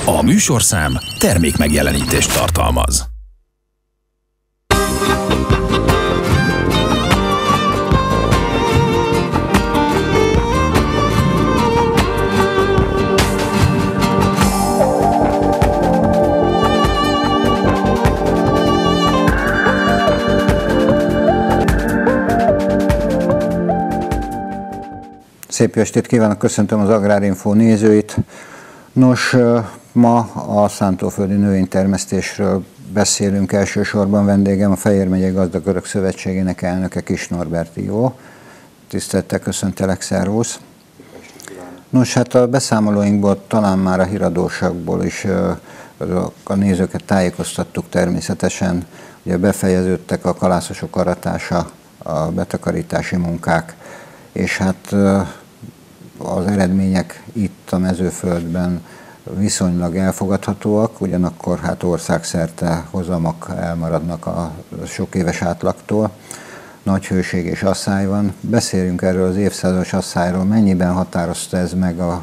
A műsorszám termékmegjelenítést tartalmaz. Szép estét kívánok, köszöntöm az Agrárinfo nézőit. Nos, ma a szántóföldi növénytermesztésről beszélünk elsősorban. Vendégem a Fejér megyei Gazdagörök Szövetségének elnöke, Kiss Norbert Ivó. Tisztelettel köszöntelek, szervusz! Nos, hát a beszámolóinkból, talán már a híradósakból is a nézőket tájékoztattuk természetesen. Ugye befejeződtek a kalászosok aratása, a betakarítási munkák, és hát az eredmények itt a mezőföldben viszonylag elfogadhatóak, ugyanakkor hát országszerte hozamok elmaradnak a sok éves átlagtól. Nagy hőség és asszály van. Beszéljünk erről az évszázados asszályról. Mennyiben határozta ez meg a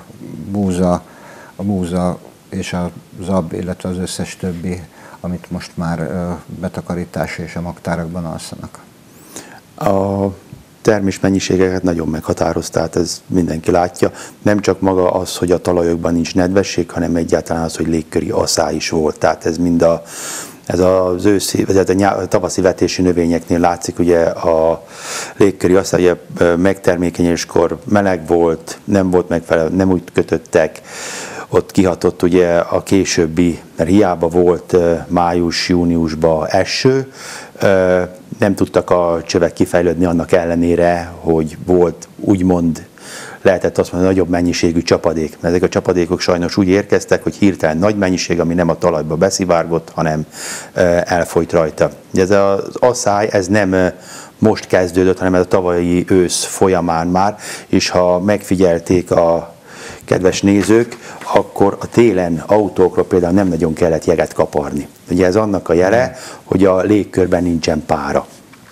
búza és a zab, illetve az összes többi, amit most már betakarítása és a magtárakban alszanak? A termésmennyiségeket nagyon meghatározta, tehát ez mindenki látja. Nem csak maga az, hogy a talajokban nincs nedvesség, hanem egyáltalán az, hogy légköri asszály is volt. Tehát ez mind ez az őszi, a tavaszi vetési növényeknél látszik, ugye a légköri asszály, ugye megtermékenyüléskor meleg volt, nem volt megfelelő, nem úgy kötöttek, ott kihatott ugye a későbbi, mert hiába volt május-júniusban eső, nem tudtak a csövek kifejlődni annak ellenére, hogy volt úgymond, lehetett azt mondani, nagyobb mennyiségű csapadék. Mert ezek a csapadékok sajnos úgy érkeztek, hogy hirtelen nagy mennyiség, ami nem a talajba beszivárgott, hanem elfolyt rajta. Ez az asszály, ez nem most kezdődött, hanem ez a tavalyi ősz folyamán már, és ha megfigyelték a kedves nézők, akkor a télen autókról például nem nagyon kellett jeget kaparni. Ugye ez annak a jele, hogy a légkörben nincsen pára.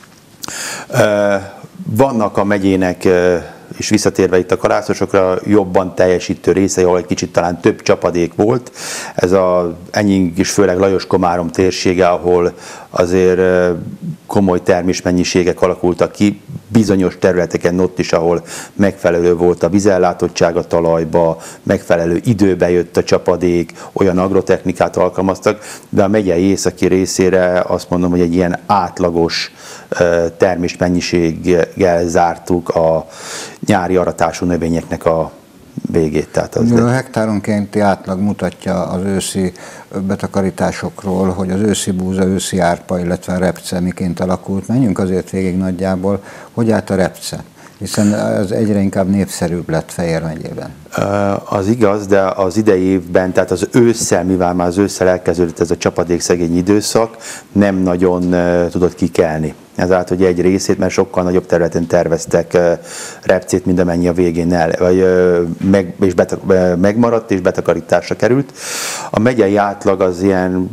Vannak a megyének, és visszatérve itt a kalászosokra, jobban teljesítő része, ahol egy kicsit talán több csapadék volt. Ez a Enying és főleg Lajos-Komárom térsége, ahol azért komoly termésmennyiségek alakultak ki, bizonyos területeken ott is, ahol megfelelő volt a vízellátottság a talajba, megfelelő időbe jött a csapadék, olyan agrotechnikát alkalmaztak, de a megyei északi részére azt mondom, hogy egy ilyen átlagos termésmennyiséggel zártuk a nyári aratású növényeknek a végét. Tehát az a hektáronkénti átlag mutatja az őszi betakarításokról, hogy az őszi búza, őszi árpa, illetve a repce miként alakult. Menjünk azért végig nagyjából, hogy állt a repce, hiszen ez egyre inkább népszerűbb lett Fejér megyében. Az igaz, de az idei évben, tehát az ősszel, mivel már az ősszel elkezdődött ez a csapadékszegény időszak, nem nagyon tudott kikelni. Ezáltal ugye egy részét, mert sokkal nagyobb területen terveztek repcét, mint amennyi a végén megmaradt és betakarításra került. A megyei átlag az ilyen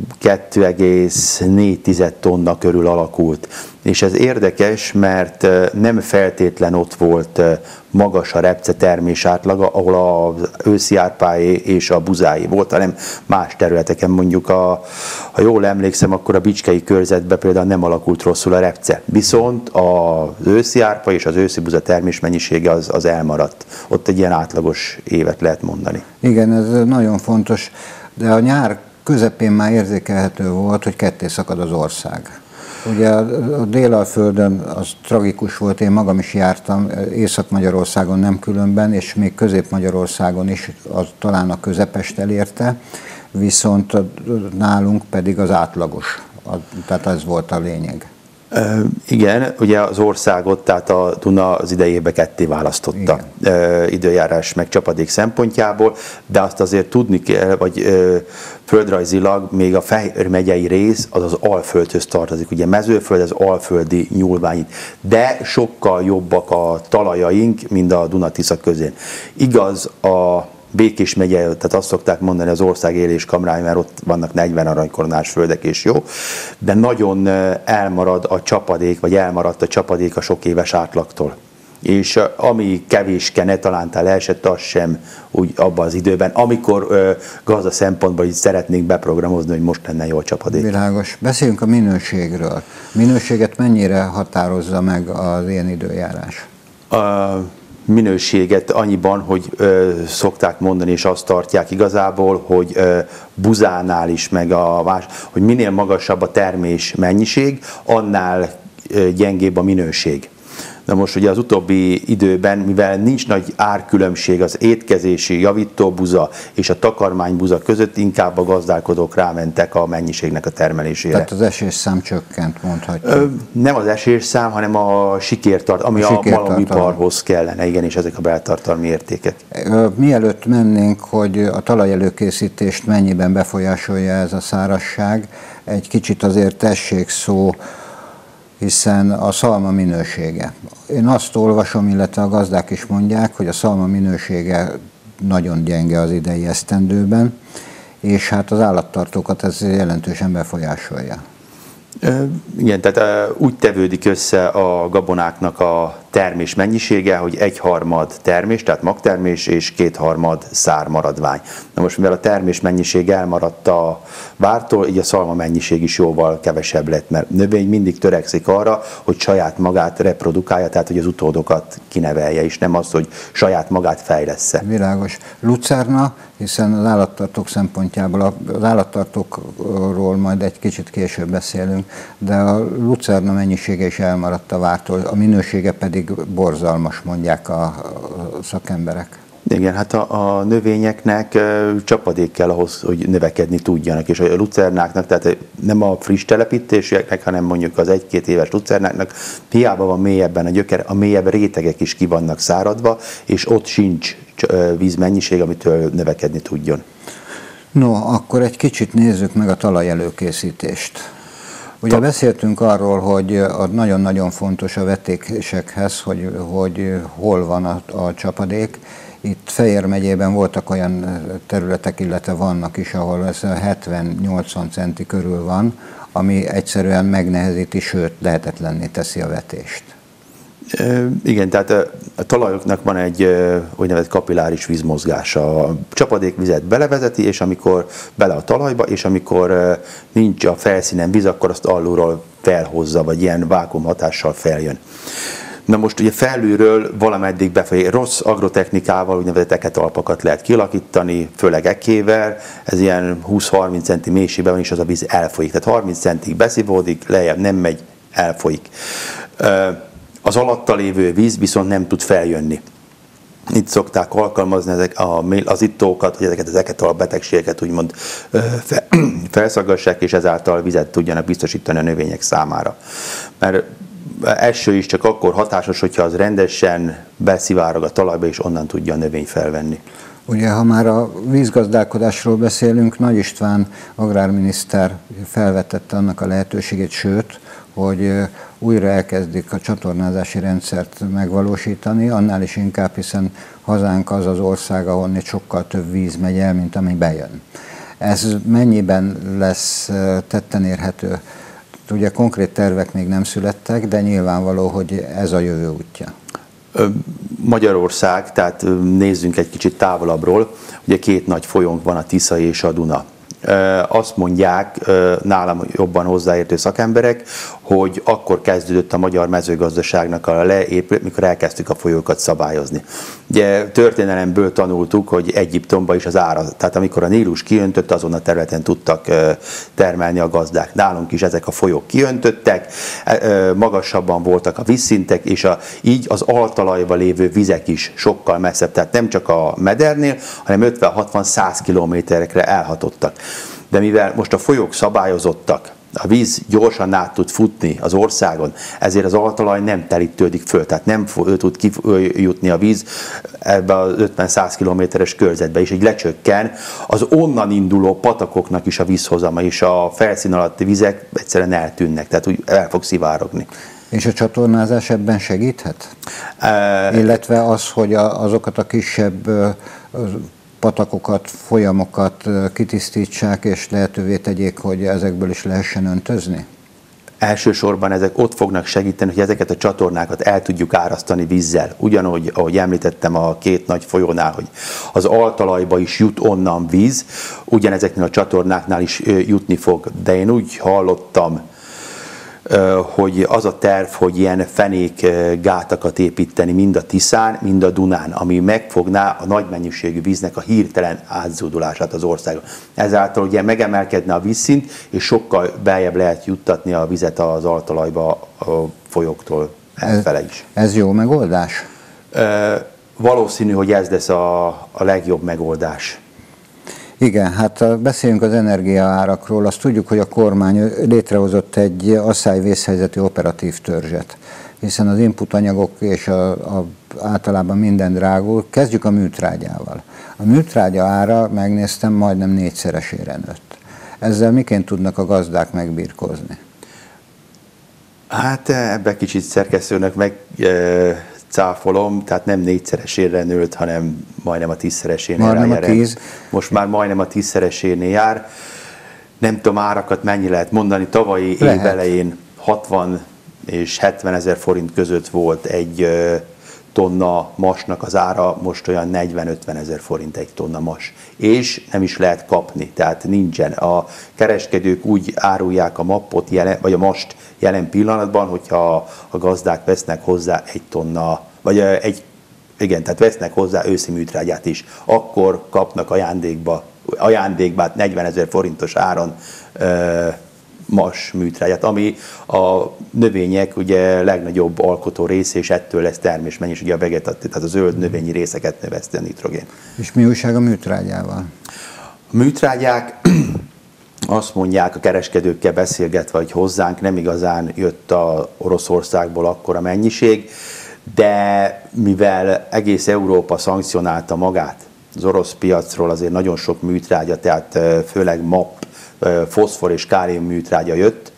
2,4 tonna körül alakult. És ez érdekes, mert nem feltétlen ott volt magas a repce termés átlaga, ahol az őszi árpáé és a buzáé volt, hanem más területeken, mondjuk ha jól emlékszem, akkor a bicskei körzetben például nem alakult rosszul a repce. Viszont az őszi árpa és az őszi buza termés mennyisége az elmaradt. Ott egy ilyen átlagos évet lehet mondani. Igen, ez nagyon fontos, de a nyár közepén már érzékelhető volt, hogy ketté szakad az ország. Ugye a Délalföldön az tragikus volt, én magam is jártam, Észak-Magyarországon nem különben, és még Közép-Magyarországon is, az talán a közepest elérte, viszont nálunk pedig az átlagos, tehát ez volt a lényeg. Igen, ugye az országot, tehát a Duna az idejében ketté választotta időjárás meg csapadék szempontjából, de azt azért tudni kell, vagy földrajzilag még a Fejér megyei rész az az Alföldhöz tartozik. Ugye mezőföld az alföldi nyúlvány, de sokkal jobbak a talajaink, mint a Duna-Tisza közén. Igaz, a Békés megye, tehát azt szokták mondani az ország élés kamrája, mert ott vannak 40 aranykoronás földek és jó, de nagyon elmarad a csapadék, vagy elmaradt a csapadék a sok éves átlagtól. és ami kevéske netalántál leesett, az sem úgy abban az időben, amikor gazda szempontból így szeretnénk beprogramozni, hogy most lenne jó a csapadék. Világos. Beszéljünk a minőségről. Minőséget mennyire határozza meg az ilyen időjárás? Minőséget annyiban, hogy szokták mondani, és azt tartják igazából, hogy buzánál is, meg hogy minél magasabb a termés mennyiség, annál gyengébb a minőség. Na most ugye az utóbbi időben, mivel nincs nagy árkülönbség az étkezési javítóbuza és a takarmánybuza között, inkább a gazdálkodók rámentek a mennyiségnek a termelésére. Tehát az esésszám csökkent, mondhatjuk. Nem az esésszám, hanem a sikértartalom, ami a malomiparhoz kellene, igen, és ezek a beltartalmi értékek. Mielőtt mennénk, hogy a talajelőkészítést mennyiben befolyásolja ez a szárazság, egy kicsit azért tessék szó, hiszen a szalma minősége. Én azt olvasom, illetve a gazdák is mondják, hogy a szalma minősége nagyon gyenge az idei esztendőben, és hát az állattartókat ez jelentősen befolyásolja. Igen, tehát úgy tevődik össze a gabonáknak a termés mennyisége, hogy 1/3 termés, tehát magtermés, és 2/3 szármaradvány. Na most, mivel a termés mennyiség elmaradt a vártól, így a szalma mennyiség is jóval kevesebb lett, mert növény mindig törekszik arra, hogy saját magát reprodukálja, tehát hogy az utódokat kinevelje, és nem az, hogy saját magát fejlessze. Világos. Lucerna, hiszen az állattartók szempontjából, az állattartókról majd egy kicsit később beszélünk, de a lucerna mennyisége is elmaradt a vártól, a minősége pedig borzalmas, mondják a szakemberek. Igen, hát a növényeknek csapadék kell ahhoz, hogy növekedni tudjanak, és a lucernáknak, tehát nem a friss telepítésűeknek, hanem mondjuk az 1-2 éves lucernáknak hiába van mélyebben a gyöker, a mélyebb rétegek is ki vannak száradva, és ott sincs vízmennyiség, amitől növekedni tudjon. No, akkor egy kicsit nézzük meg a talajelőkészítést. Ugye beszéltünk arról, hogy nagyon-nagyon fontos a vetésekhez, hogy hol van a csapadék. Itt Fejér megyében voltak olyan területek, illetve vannak is, ahol ez 70-80 centi körül van, ami egyszerűen megnehezíti, sőt lehetetlenné teszi a vetést. Igen, tehát a talajoknak van egy úgynevezett kapilláris vízmozgása. A csapadékvizet belevezeti, és amikor bele a talajba, és amikor nincs a felszínen víz, akkor azt alulról felhozza, vagy ilyen vákuum hatással feljön. Na most ugye felülről valameddig befelé rossz agrotechnikával úgynevezett eketalpakat lehet kialakítani, főleg ekével, ez ilyen 20-30 centi mélységben van, és az a víz elfolyik. Tehát 30 centig beszívódik, lejjebb nem megy, elfolyik. Az alatta lévő víz viszont nem tud feljönni. Itt szokták alkalmazni az ittókat, hogy ezeket az eketalp betegségeket úgymond felszaggassák, és ezáltal vizet tudjanak biztosítani a növények számára. Mert eső is csak akkor hatásos, hogyha az rendesen beszivárog a talajba, és onnan tudja a növény felvenni. Ugye, ha már a vízgazdálkodásról beszélünk, Nagy István agrárminiszter felvetette annak a lehetőségét, sőt, hogy újra elkezdik a csatornázási rendszert megvalósítani, annál is inkább, hiszen hazánk az az ország, ahonnét sokkal több víz megy el, mint ami bejön. Ez mennyiben lesz tetten érhető? Ugye konkrét tervek még nem születtek, de nyilvánvaló, hogy ez a jövő útja. Magyarország, tehát nézzünk egy kicsit távolabbról, ugye 2 nagy folyónk van, a Tisza és a Duna. Azt mondják nálam jobban hozzáértő szakemberek, hogy akkor kezdődött a magyar mezőgazdaságnak a leépület, mikor elkezdtük a folyókat szabályozni. Ugye történelemből tanultuk, hogy Egyiptomban is az ára, tehát amikor a Nílus kiöntött, azon a területen tudtak termelni a gazdák. Nálunk is ezek a folyók kiöntöttek, magasabban voltak a vízszintek, és így az altalajban lévő vizek is sokkal messzebb, tehát nem csak a medernél, hanem 50-60-100 kilométerekre elhatottak. De mivel most a folyók szabályozottak, a víz gyorsan át tud futni az országon, ezért az altalaj nem telítődik föl, tehát nem tud kijutni a víz ebbe az 50-100 kilométeres körzetbe, és így lecsökken az onnan induló patakoknak is a vízhozama, és a felszín alatti vizek egyszerűen eltűnnek, tehát úgy el fog szivárogni. És a csatornázás ebben segíthet? Illetve az, hogy azokat a kisebb patakokat, folyamokat kitisztítsák, és lehetővé tegyék, hogy ezekből is lehessen öntözni? Elsősorban ezek ott fognak segíteni, hogy ezeket a csatornákat el tudjuk árasztani vízzel. Ugyanúgy, ahogy említettem a két nagy folyónál, hogy az altalajba is jut onnan víz, ugyanezeknél a csatornáknál is jutni fog. De én úgy hallottam, hogy az a terv, hogy ilyen fenékgátakat építeni mind a Tiszán, mind a Dunán, ami megfogná a nagy mennyiségű víznek a hirtelen átzódulását az országon. Ezáltal ugye megemelkedne a vízszint, és sokkal beljebb lehet juttatni a vizet az altalajba a folyóktól elfele is. Ez jó megoldás? Valószínű, hogy ez lesz a legjobb megoldás. Igen, hát beszéljünk az energiaárakról. Azt tudjuk, hogy a kormány létrehozott egy asszályvészhelyzeti operatív törzset, hiszen az input anyagok és általában minden drágul. Kezdjük a műtrágyával. A műtrágya ára, megnéztem, majdnem 4-szeresére nőtt. Ezzel miként tudnak a gazdák megbirkózni? Hát ebbe kicsit szerkesztőnek cáfolom, tehát nem 4-szeresére nőtt, hanem majdnem a 10-szeresénél jár. Most már majdnem a 10-szeresénél jár. Nem tudom árakat mennyi lehet mondani, tavalyi év elején 60 és 70 ezer forint között volt egy tonna masnak az ára, most olyan 40-50 ezer forint egy tonna mas. És nem is lehet kapni, tehát nincsen. A kereskedők úgy árulják a mappot, vagy a mast jelen pillanatban, hogyha a gazdák vesznek hozzá egy tonna, vagy tehát vesznek hozzá őszi műtrágyát is, akkor kapnak ajándékba 40 ezer forintos áron mas műtrágyát, ami a növények ugye legnagyobb alkotó része, és ettől lesz termésmennyiség, ugye a vegetatív, tehát a zöld növényi részeket növeszti a nitrogén. És mi újság a műtrágyával? A műtrágyák azt mondják a kereskedőkkel beszélgetve, hogy hozzánk nem igazán jött a Oroszországból akkora mennyiség, de mivel egész Európa szankcionálta magát az orosz piacról, azért nagyon sok műtrágya, tehát főleg MAP, foszfor és kálium műtrágya jött,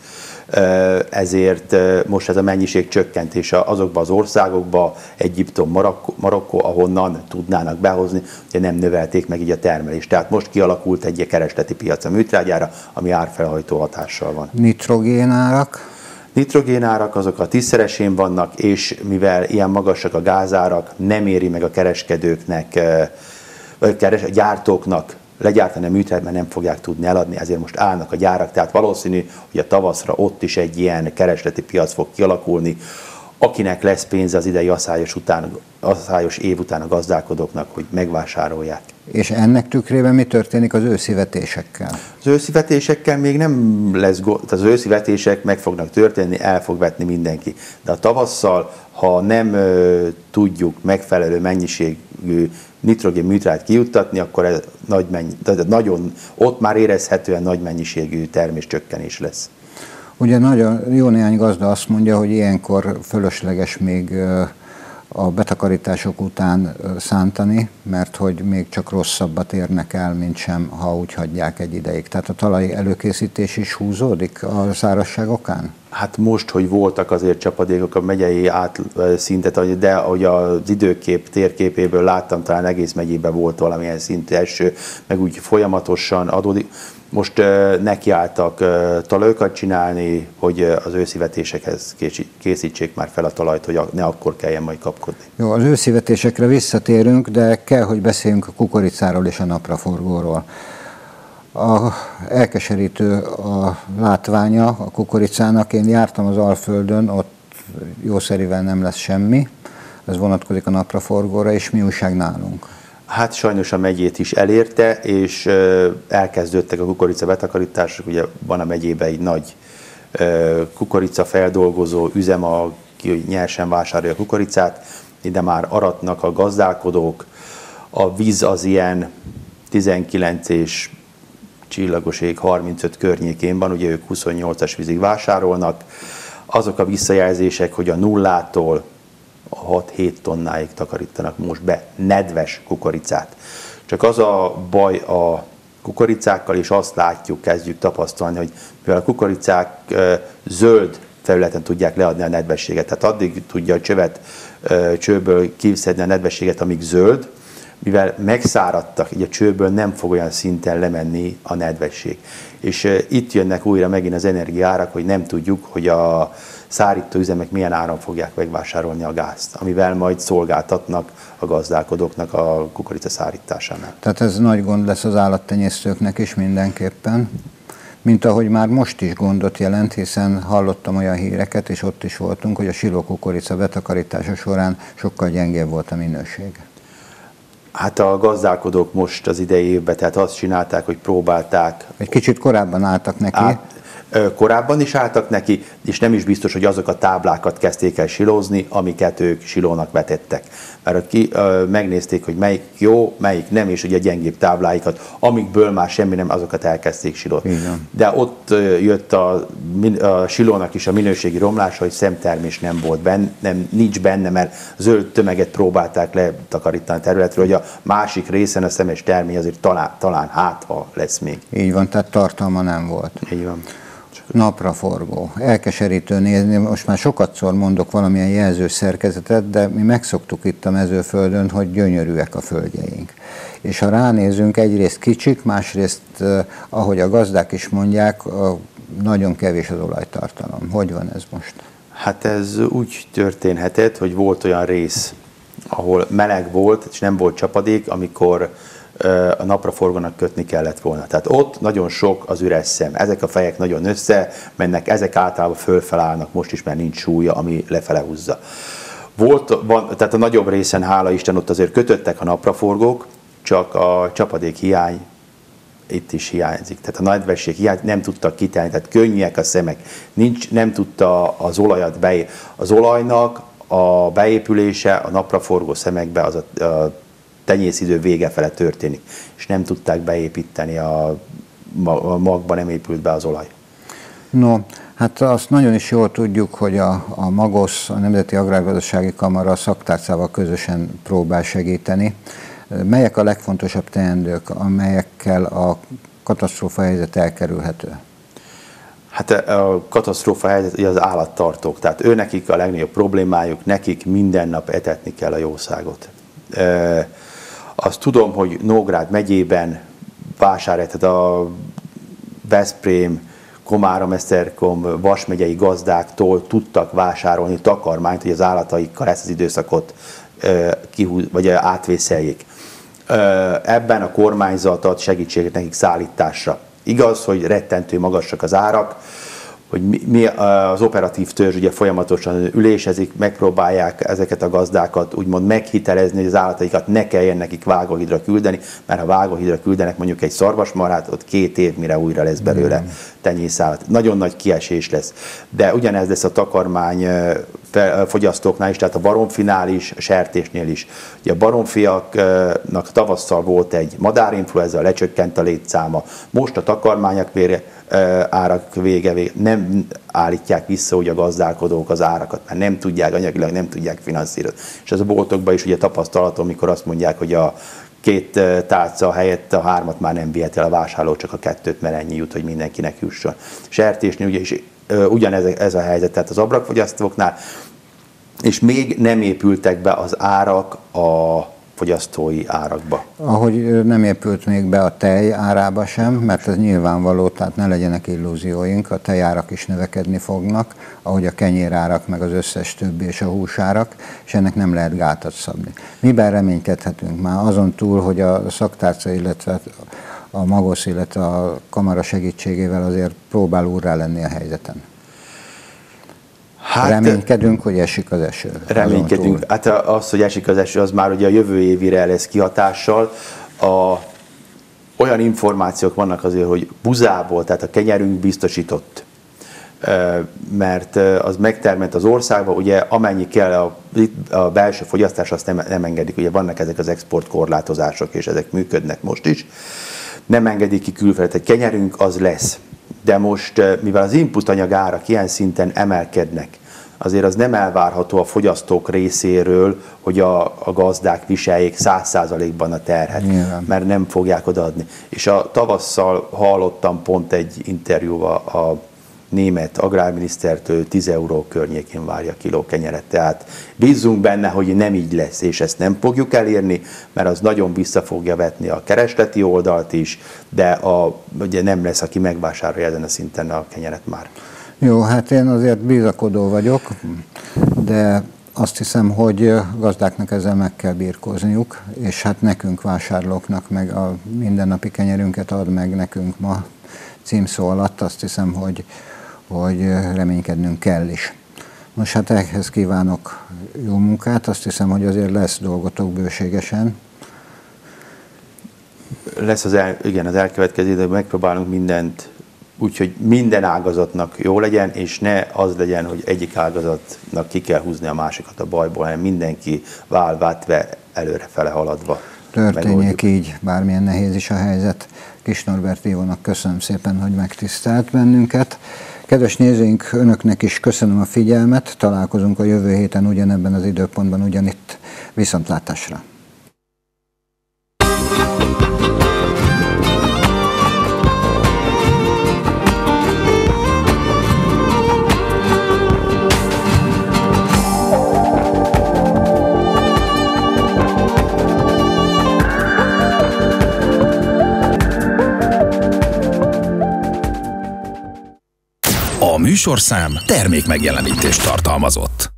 ezért most ez a mennyiség csökkentése azokba az országokba, Egyiptom, Marokkó, ahonnan tudnának behozni, hogy nem növelték meg így a termelést. Tehát most kialakult egy keresleti piac a műtrágyára, ami árfelhajtó hatással van. Nitrogénárak? Nitrogénárak azok a 10-szeresén vannak, és mivel ilyen magasak a gázárak, nem éri meg a kereskedőknek, vagy a gyártóknak legyártani a műtrágyát, mert nem fogják tudni eladni, ezért most állnak a gyárak, tehát valószínű, hogy a tavaszra ott is egy ilyen keresleti piac fog kialakulni, akinek lesz pénze az idei asszályos év után a gazdálkodóknak, hogy megvásárolják. És ennek tükrében mi történik az őszi vetésekkel? Az őszi vetésekkel még nem lesz gond, az őszi vetések meg fognak történni, el fog vetni mindenki. De a tavasszal, ha nem tudjuk megfelelő mennyiségű nitrogén műtrágyát kijuttatni, akkor ez ott már érezhetően nagy mennyiségű terméscsökkenés lesz. Ugye nagyon jó néhány gazda azt mondja, hogy ilyenkor fölösleges még a betakarítások után szántani, mert hogy még csak rosszabbat érnek el, mint sem, ha úgy hagyják egy ideig. Tehát a talaj előkészítés is húzódik a szárazság okán? Hát most, hogy voltak azért csapadékok a megyei szintet, de ahogy az időkép térképéből láttam, talán egész megyében volt valamilyen szintű eső, meg úgy folyamatosan adódik. Most nekiálltak talajokat csinálni, hogy az őszi vetésekhez készítsék már fel a talajt, hogy ne akkor kelljen majd kapkodni. Jó, az őszi vetésekre visszatérünk, de kell, hogy beszéljünk a kukoricáról és a napraforgóról. Elkeserítő a látványa a kukoricának. Én jártam az Alföldön, ott jószerivel nem lesz semmi. Ez vonatkozik a napraforgóra, és mi újság nálunk? Hát sajnos a megyét is elérte, és elkezdődtek a kukorica betakarítások. Ugye van a megyében egy nagy kukorica feldolgozó üzem, aki nyersen vásárolja a kukoricát. Ide már aratnak a gazdálkodók. A víz az ilyen 19 és csillagos ég 35 környékén van, ugye ők 28-as vízig vásárolnak. Azok a visszajelzések, hogy a nullától 6-7 tonnáig takarítanak most be nedves kukoricát. Csak az a baj a kukoricákkal, és azt látjuk, kezdjük tapasztalni, hogy mivel a kukoricák zöld felületen tudják leadni a nedvességet, tehát addig tudja a csőből kiszedni a nedvességet, amíg zöld, mivel megszáradtak, így a csőből nem fog olyan szinten lemenni a nedvesség. És itt jönnek újra megint az energiaárak, hogy nem tudjuk, hogy a szárító üzemek milyen áron fogják megvásárolni a gázt, amivel majd szolgáltatnak a gazdálkodóknak a kukorica szárításánál. Tehát ez nagy gond lesz az állattenyésztőknek is mindenképpen, mint ahogy már most is gondot jelent, hiszen hallottam olyan híreket, és ott is voltunk, hogy a silókukorica betakarítása során sokkal gyengébb volt a minőség. Hát a gazdálkodók most az idei évben, tehát azt csinálták, hogy próbálták. Egy kicsit korábban álltak neki. Korábban is álltak neki, és nem is biztos, hogy azok a táblákat kezdték el silózni, amiket ők silónak vetettek. Mert megnézték, hogy melyik jó, melyik nem, és ugye a gyengébb tábláikat, amikből már semmi nem, azokat elkezdték silózni. De ott jött a silónak is a minőségi romlása, hogy szemtermés nem volt benne, nincs benne, mert zöld tömeget próbálták letakarítani a területről, hogy a másik részen a szemes termény azért talán hátha lesz még. Így van, tehát tartalma nem volt. Így van. Napraforgó. Elkeserítő nézni, most már sokatszor mondok valamilyen jelzős szerkezetet, de mi megszoktuk itt a mezőföldön, hogy gyönyörűek a földjeink. És ha ránézünk, egyrészt kicsik, másrészt, ahogy a gazdák is mondják, nagyon kevés az olajtartalom. Hogy van ez most? Hát ez úgy történhetett, hogy volt olyan rész, ahol meleg volt, és nem volt csapadék, amikor a napraforgónak kötni kellett volna. Tehát ott nagyon sok az üres szem. Ezek a fejek nagyon össze mennek, ezek általában fölfelállnak, most is, mert nincs súlya, ami lefele húzza. Tehát a nagyobb részen, hála Isten, ott azért kötöttek a napraforgók, csak a csapadék hiány itt is hiányzik. Tehát a nedvesség hiány, nem tudtak kitenni, tehát könnyűek a szemek, nem tudta az olajat beépíteni. Az olajnak a beépülése a napraforgó szemekbe az a tenyészidő vége fele történik, és nem tudták beépíteni, a magba nem épült be az olaj. No, hát azt nagyon is jól tudjuk, hogy a MAGOSZ, a Nemzeti Agrárgazdasági Kamara a szaktárcával közösen próbál segíteni. Melyek a legfontosabb teendők, amelyekkel a katasztrófa helyzet elkerülhető? Hát a katasztrófa helyzet ugye az állattartók, tehát nekik a legnagyobb problémájuk, nekik minden nap etetni kell a jószágot. Azt tudom, hogy Nógrád megyében tehát a Veszprém, Komárom, Esztergom, Vas megyei gazdáktól tudtak vásárolni takarmányt, hogy az állataikkal ezt az időszakot vagy átvészeljék. Ebben a kormányzat ad segítséget nekik szállításra. Igaz, hogy rettentő magasak az árak, hogy mi az operatív törzs ugye folyamatosan ülésezik, megpróbálják ezeket a gazdákat úgymond meghitelezni, hogy az állataikat ne kelljen nekik vágóhidra küldeni, mert ha vágóhidra küldenek mondjuk egy szarvasmarhát, ott 2 év, mire újra lesz belőle tenyészállat. Nagyon nagy kiesés lesz. De ugyanez lesz a takarmány fogyasztóknál is, tehát a baromfinál is, a sertésnél is. Ugye a baromfiaknak tavasszal volt egy madárinfluenza, lecsökkent a létszáma. Most a takarmányak árak vége nem állítják vissza úgy a gazdálkodók az árakat, mert nem tudják, anyagilag nem tudják finanszírozni. És ez a boltokban is ugye tapasztalatom, amikor azt mondják, hogy a 2 tálca helyett a 3-at már nem vihet el a vásárló, csak a 2-t, mert ennyi jut, hogy mindenkinek jusson. Sertésnél ugye is ugyanez ez a helyzet, tehát az abrakfogyasztóknál, és még nem épültek be az árak a fogyasztói árakba. Ahogy nem épült még be a tej árába sem, mert ez nyilvánvaló, tehát ne legyenek illúzióink, a tejárak is növekedni fognak, ahogy a kenyérárak, meg az összes többi és a húsárak, és ennek nem lehet gátat szabni. Miben reménykedhetünk már azon túl, hogy a szaktárca, illetve a MAGOSZ, illetve a kamara segítségével azért próbál úrrá lenni a helyzeten? Hát, reménykedünk, hogy esik az eső. Reménykedünk. Hát az, hogy esik az eső, az már ugye a jövő évire lesz kihatással. Olyan információk vannak azért, hogy buzából, tehát a kenyerünk biztosított, mert az megtermelt az országban, ugye amennyi kell a belső fogyasztás, azt nem engedik. Ugye vannak ezek az exportkorlátozások, és ezek működnek most is. Nem engedik ki külföldre, egy kenyerünk az lesz. De most, mivel az input anyag árak ilyen szinten emelkednek, azért az nem elvárható a fogyasztók részéről, hogy a gazdák viseljék 100%-ban a terhet, mert nem fogják odaadni. És a tavasszal hallottam pont egy interjúval a német agrárminisztertől 10 euró környékén várja a kiló kenyeret. Tehát bízzunk benne, hogy nem így lesz, és ezt nem fogjuk elérni, mert az nagyon vissza fogja vetni a keresleti oldalt is, de ugye nem lesz, aki megvásárolja ezen a szinten a kenyeret már. Jó, hát én azért bizakodó vagyok, de azt hiszem, hogy gazdáknak ezzel meg kell birkózniuk, és hát nekünk vásárlóknak meg a mindennapi kenyerünket ad meg nekünk ma címszó alatt, azt hiszem, hogy reménykednünk kell is. Most hát ehhez kívánok jó munkát, azt hiszem, hogy azért lesz dolgotok bőségesen. Lesz az elkövetkező időben megpróbálunk mindent, úgyhogy minden ágazatnak jó legyen, és ne az legyen, hogy egyik ágazatnak ki kell húzni a másikat a bajból, hanem mindenki válvátve előrefele haladva. Történjék megoldjuk. így, bármilyen nehéz is a helyzet. Kis Norbert Ivónak köszönöm szépen, hogy megtisztelt bennünket. Kedves nézőink, önöknek is köszönöm a figyelmet, találkozunk a jövő héten ugyanebben az időpontban, ugyanitt. Viszontlátásra! A műsorszám termékmegjelenítést tartalmazott.